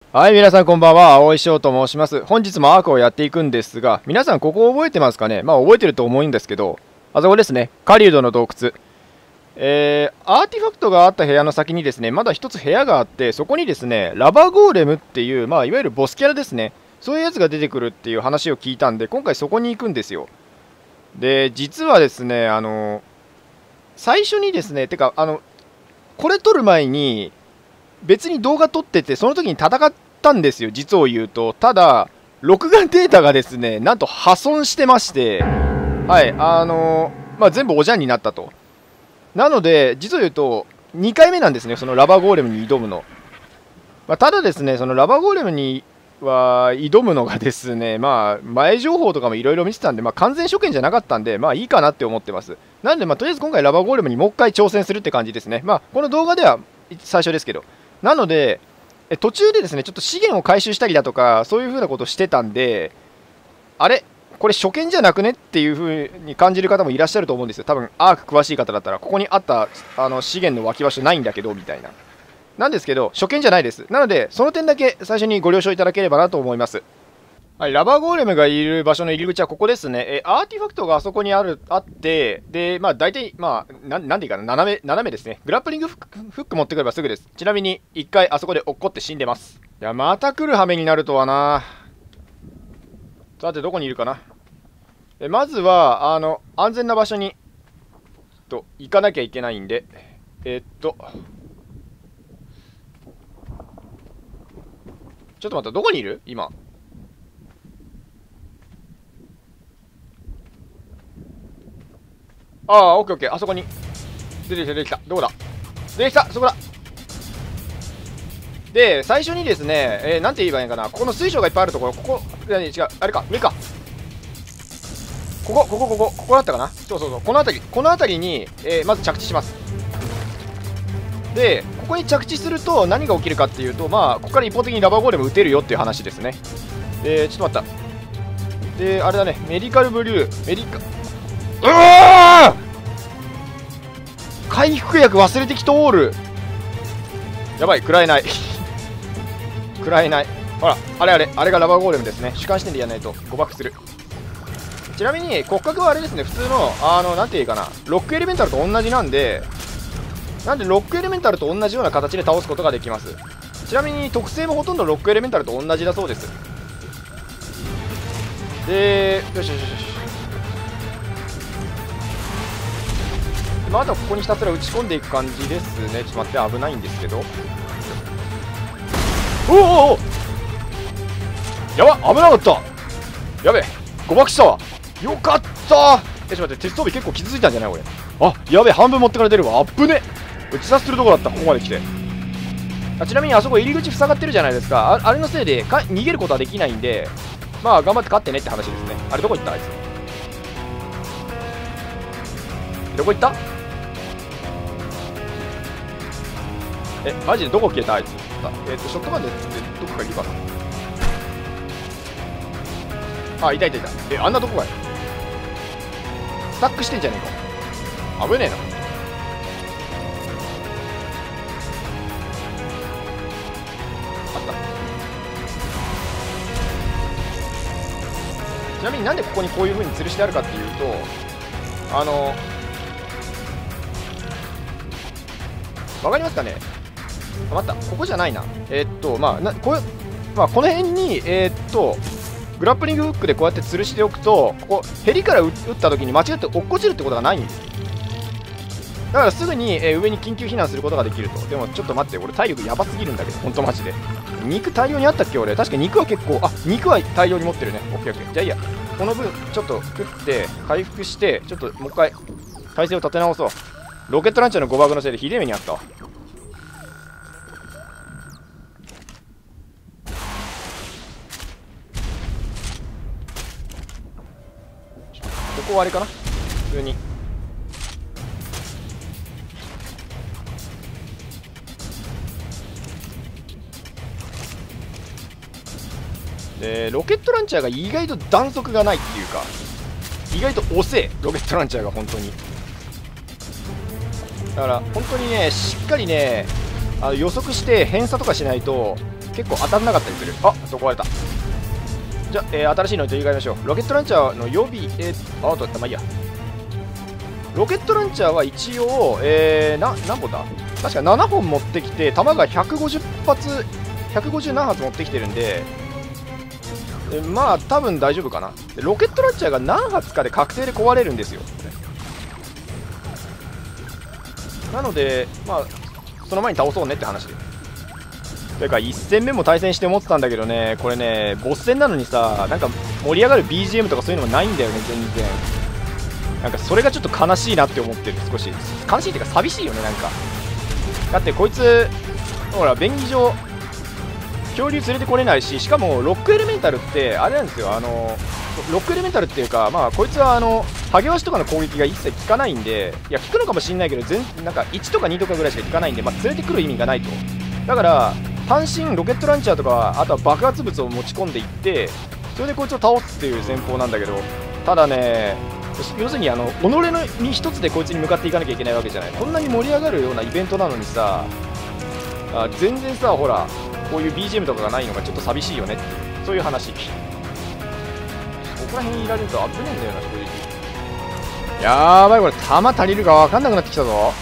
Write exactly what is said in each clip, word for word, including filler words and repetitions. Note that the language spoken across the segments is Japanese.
はい、皆さんこんばんは。青井翔と申します。本日もアークをやっていくんですが、皆さんここ覚えてますかね。まあ覚えてると思うんですけど、あそこですね、狩人の洞窟。えー、アーティファクトがあった部屋の先にですね、まだ一つ部屋があって、そこにですね、ラバゴーレムっていう、まあいわゆるボスキャラですね、そういうやつが出てくるっていう話を聞いたんで、今回そこに行くんですよ。で、実はですね、あの、最初にですね、てか、あの、これ撮る前に、別に動画撮ってて、その時に戦ったんですよ、実を言うと。ただ、録画データがですね、なんと破損してまして、はい、あのー、まあ、全部おじゃんになったと。なので、実を言うと、にかいめなんですね、そのラバーゴーレムに挑むの。まあ、ただですね、そのラバーゴーレムには挑むのがですね、まあ、前情報とかもいろいろ見てたんで、まあ、完全初見じゃなかったんで、まあいいかなって思ってます。なので、まあ、とりあえず今回ラバーゴーレムにもう一回挑戦するって感じですね。まあ、この動画では最初ですけど。なので、え途中でですね、ちょっと資源を回収したりだとか、そういう風なことをしてたんで、あれこれ初見じゃなくねっていう風に感じる方もいらっしゃると思うんですよ。多分、アーク詳しい方だったら、ここにあったあの資源の湧き場所ないんだけど、みたいな。なんですけど、初見じゃないです。なので、その点だけ最初にご了承いただければなと思います。はい、ラバーゴーレムがいる場所の入り口はここですね。えアーティファクトがあそこにあるあって、で、まあ、大体、まあ、ななんでいいかな、斜め、斜めですね。グラップリングフック、フック持ってくればすぐです。ちなみに、一回あそこで落っこって死んでます。いや、また来る羽目になるとはな。さて、どこにいるかな。えまずは、あの、安全な場所に、と、行かなきゃいけないんで、えー、っと、ちょっと待った、どこにいる今。ああ、オッケーオッケー、あそこに。出てきた、出てきた。どこだ出てきた、そこだ。で、最初にですね、えー、なんて言えばいいかな。ここの水晶がいっぱいあるところ、ここ、違う、あれか、上か。ここ、ここ、ここ、ここだったかな。そうそうそう、この辺り、この辺りに、えー、まず着地します。で、ここに着地すると何が起きるかっていうと、まあ、ここから一方的にラバーゴーレム撃てるよっていう話ですね。で、ちょっと待った。で、あれだね、メディカルブリュー、メディカ、うわー回復薬忘れてきとおる。やばい、食らえない食らえない。ほら、あれあれあれがラバーゴーレムですね。主観視点でやらないと誤爆する。ちなみに骨格はあれですね、普通のあのなんていうかな、ロックエレメンタルと同じなんで、なんでロックエレメンタルと同じような形で倒すことができます。ちなみに特性もほとんどロックエレメンタルと同じだそうです。で、よしよしよし。まあ、あとはここにひたすら打ち込んでいく感じですね。ちょっと待って、危ないんですけど。おおおやば危なかった。やべ誤爆したわ。よかったえ、ちょっと待って、鉄装備結構傷ついたんじゃない俺。あ、やべ半分持ってかれてるわ。あっぶね打ち刺するとこだった、ここまで来て。あちなみにあそこ入り口塞がってるじゃないですか。ああれのせいでか逃げることはできないんで、まあ頑張って勝ってねって話ですね。あれどこ行ったあいつ。どこ行った。え、マジでどこ消えたあいつ。えっ、ー、と、ショットガンでどこかいるかな。あ、いたいたいた。え、あんなとこかよ。スタックしてんじゃねえか。危ねえな。あった。ちなみになんでここにこういう風に吊るしてあるかっていうと、あの、わかりますかね。あ、待った、ここじゃないな。えー、っと、まあ、なこうまあ、この辺に、えー、っと、グラップリングフックでこうやって吊るしておくと、ここ、ヘリから撃った時に間違って落っこちるってことがないんです。だからすぐに、えー、上に緊急避難することができると。でもちょっと待って、俺体力やばすぎるんだけど、ほんとマジで。肉大量にあったっけ俺。確か肉は結構、あ、肉は大量に持ってるね。オッケーオッケー。じゃあいいや。この分、ちょっと食って、回復して、ちょっともう一回、体勢を立て直そう。ロケットランチャーの誤爆のせいでひでえ目にあったわ。ここはあれかな普通に。でロケットランチャーが意外と弾速がないっていうか、意外と遅えロケットランチャーが本当に。だから本当にねしっかりねあの予測して偏差とかしないと結構当たんなかったりする。あ、そこ割れた。じゃあ、えー、新しいのに取り替えましょう。ロケットランチャーの予備、えー、あ、あとまあいいや。ロケットランチャーは一応、えー、な何本だ、確かななほん持ってきて、弾がひゃくごじゅっぱつ、ひゃくごじゅう何発持ってきてるんで、えまあ多分大丈夫かな。でロケットランチャーが何発かで確定で壊れるんですよ。なので、まあ、その前に倒そうねって話で。というか、いち戦目も対戦して思ってたんだけどね、これね、ボス戦なのにさ、なんか盛り上がる ビージーエム とかそういうのもないんだよね、全然。なんかそれがちょっと悲しいなって思ってる、少し。悲しいっていうか、寂しいよね、なんか。だって、こいつ、ほら、便宜上、恐竜連れてこれないし、しかも、ロックエレメンタルって、あれなんですよ、あの、ロックエレメンタルっていうか、まあ、こいつは、あの、ハゲワシとかの攻撃が一切効かないんで、いや、効くのかもしれないけど、全なんかいちとかにとかぐらいしか効かないんで、まあ、連れてくる意味がないと。だから、単身ロケットランチャーとか、あとは爆発物を持ち込んでいって、それでこいつを倒すっていう戦法なんだけど、ただね、要するにあの己の身一つでこいつに向かっていかなきゃいけないわけじゃない。こんなに盛り上がるようなイベントなのにさ、あ全然さ、ほら、こういう ビージーエム とかがないのがちょっと寂しいよねっていう、そういう話。ここら辺にいられると危ねえんだよな、正直。やばい、これ弾足りるか分かんなくなってきたぞ。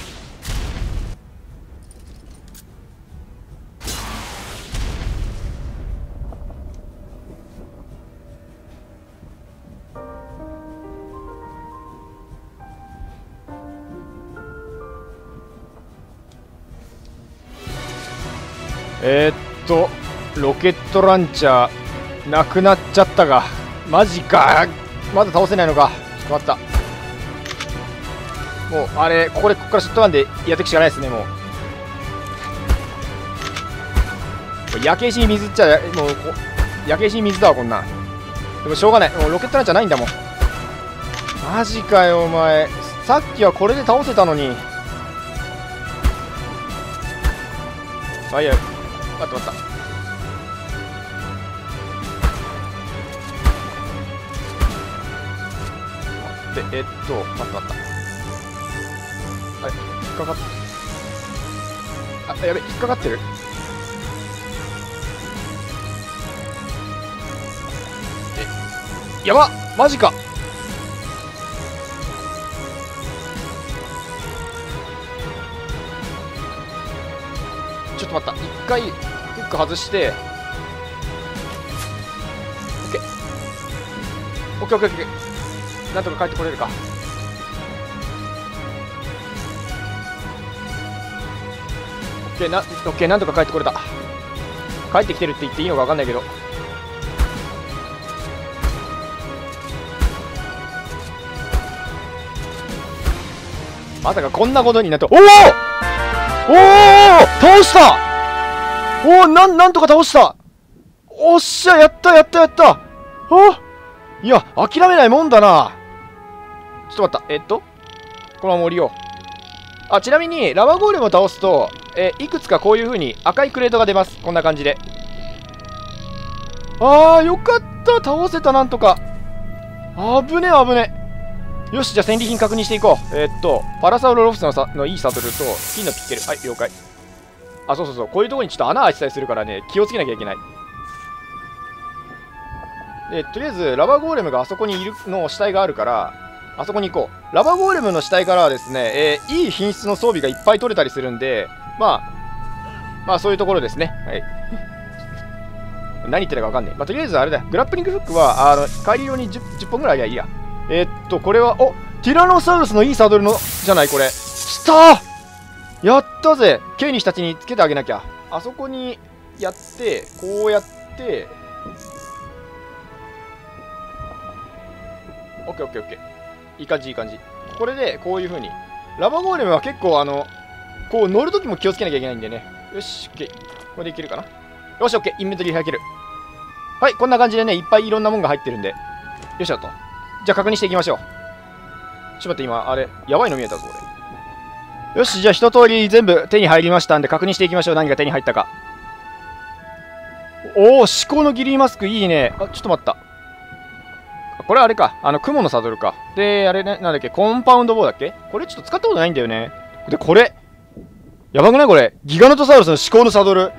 えー、っとロケットランチャーなくなっちゃったが、マジか、まだ倒せないのか。ちょっと待った。もうあれ、ここでここからショットガンでやっていくしかないですね。もう焼け石に水っちゃ、もう焼け石に水だわ、こんなん。でもしょうがない、もうロケットランチャーないんだもん。マジかよお前、さっきはこれで倒せたのに。あ、いや、待った待った。で、えっと、待った待った。あれ、引っかかっ、あ、やべ、引っかかってる。え、やばっ、マジか。ちょっと待った、一回フック外して、オッケーオッケーオッケーオッケー、なんとか帰ってこれるか。オッケーな、オッケー、なんとか帰ってこれた。帰ってきてるって言っていいのか分かんないけど、まさかこんなことになって、おおおお倒した。おお、なん、なんとか倒した。おっしゃ、やったやったやった。あ、いや、諦めないもんだな。ちょっと待った。えっと、このまま降りよう。あ、ちなみに、ラバゴーレムを倒すと、えいくつかこういう風に赤いクレートが出ます。こんな感じで。あー、よかった。倒せた、なんとか。危ねえ、危ねえ。よし、じゃあ戦利品確認していこう。えー、っと、パラサウロロフスのさのいいサドルと、金のピッケル。はい、了解。あ、そうそうそう。こういうところにちょっと穴開いてたりするからね、気をつけなきゃいけない。で、とりあえず、ラバゴーレムがあそこにいるの死体があるから、あそこに行こう。ラバゴーレムの死体からはですね、えー、いい品質の装備がいっぱい取れたりするんで、まあ、まあそういうところですね。はい。何言ってるか分かんない。まあ、とりあえずあれだ。グラップリングフックは、あの、帰り用に 10, じゅっぽんぐらいありゃいいや。えー、っと、これは、おティラノサウルスのいいサドルの、じゃない、これ。きたーやったぜ !K にしたちにつけてあげなきゃ。あそこにやって、こうやって、オッケーオッケーオッケー。いい感じ、いい感じ。これで、こういう風に。ラバゴーレムは結構、あの、こう乗るときも気をつけなきゃいけないんでね。よし、オッケー。これでいけるかな。よし、オッケー。インベントリー開ける。はい、こんな感じでね、いっぱいいろんなもんが入ってるんで。よっしゃと。じゃあ確認していきましょう。ちょっと待って、今、あれ、やばいの見えたぞ、俺。よし、じゃあ一通り全部手に入りましたんで、確認していきましょう。何が手に入ったか。おお、至高のギリーマスク、いいね。あ、ちょっと待った。これあれか。あの、雲のサドルか。で、あれね、なんだっけ、コンパウンドボウだっけ。これちょっと使ったことないんだよね。で、これ。やばくないこれ。ギガノトサウルスの至高のサドル。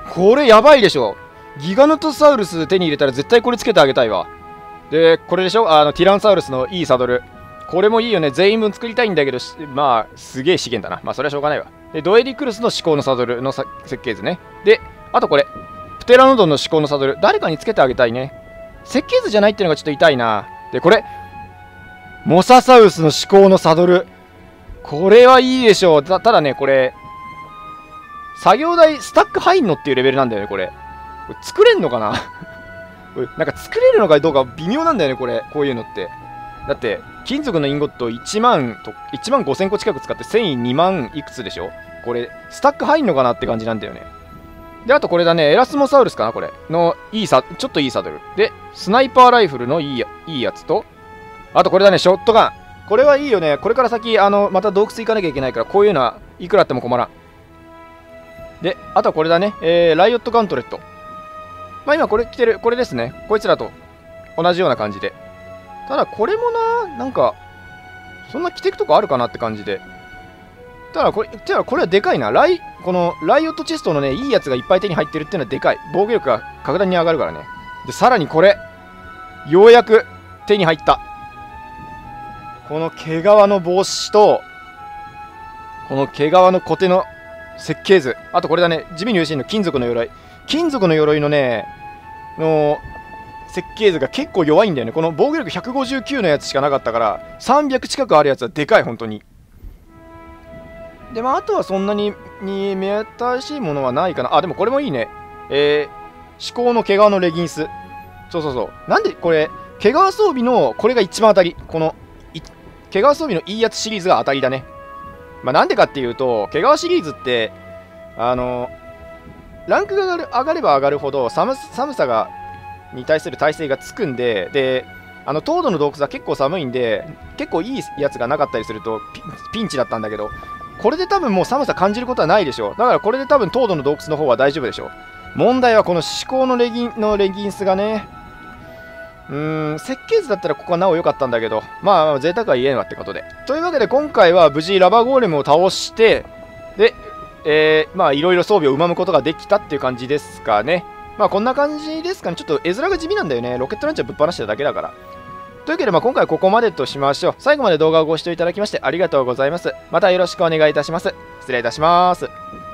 これやばいでしょ。ギガノトサウルス手に入れたら絶対これつけてあげたいわ。で、これでしょ、あのティラノサウルスのいいサドル。これもいいよね。全員分作りたいんだけど、まあ、すげえ資源だな。まあ、それはしょうがないわ。で、ドエリクルスの至高のサドルの設計図ね。で、あとこれ、プテラノドンの至高のサドル。誰かにつけてあげたいね。設計図じゃないっていうのがちょっと痛いな。で、これ、モササウスの至高のサドル。これはいいでしょう。たただね、これ、作業台、スタック入んのっていうレベルなんだよね、これ。これ作れんのかなこれなんか作れるのかどうか微妙なんだよね、これ。こういうのって。だって、金属のインゴットいちまんと、いちまんごせんこ近く使って繊維にまんいくつでしょ。これ、スタック入んのかなって感じなんだよね。で、あとこれだね、エラスモサウルスかな、これ。の、いいさ、ちょっといいサドル。で、スナイパーライフルのいいや、いいやつと、あとこれだね、ショットガン。これはいいよね。これから先、あの、また洞窟行かなきゃいけないから、こういうのはいくらあっても困らん。で、あとはこれだね、えー、ライオットガントレット。まあ今これ着てる、これですね。こいつらと同じような感じで。ただこれもな、なんか、そんな着ていくとこあるかなって感じで。ただこれ、ただこれはでかいな。ライ、このライオットチェストのね、いいやつがいっぱい手に入ってるっていうのはでかい。防御力が格段に上がるからね。で、さらにこれ、ようやく手に入った。この毛皮の帽子と、この毛皮のコテの設計図。あとこれだね、地味に嬉しいの金属の鎧。金属の鎧のね、の設計図が結構弱いんだよね。この防御力ひゃくごじゅうきゅうのやつしかなかったから、さんびゃく近くあるやつはでかい、本当に。で、まあ、あとはそんなに、に目新しいものはないかな。あ、でもこれもいいね。えー、至高の毛皮のレギンス。そうそうそう。なんでこれ、毛皮装備の、これが一番当たり。この、毛皮装備のいいやつシリーズが当たりだね。まあ、なんでかっていうと、毛皮シリーズって、あの、ランクが上がる上がれば上がるほど寒、寒さが、に対する耐性がつくんで、で、あの、凍土の洞窟は結構寒いんで、結構いいやつがなかったりするとピ、ピンチだったんだけど、これで多分もう寒さ感じることはないでしょう。だからこれで多分凍土の洞窟の方は大丈夫でしょう。問題はこの至高のレギンのレギンスがね、うーん、設計図だったらここはなお良かったんだけど、まあ、贅沢は言えんわってことで。というわけで今回は無事ラバーゴーレムを倒して、で、えー、まあいろいろ装備をうまむことができたっていう感じですかね。まあこんな感じですかね。ちょっと絵面が地味なんだよね。ロケットランチャーぶっ放してただけだから。というわけで、まあ今回はここまでとしましょう。最後まで動画をご視聴いただきましてありがとうございます。またよろしくお願いいたします。失礼いたします。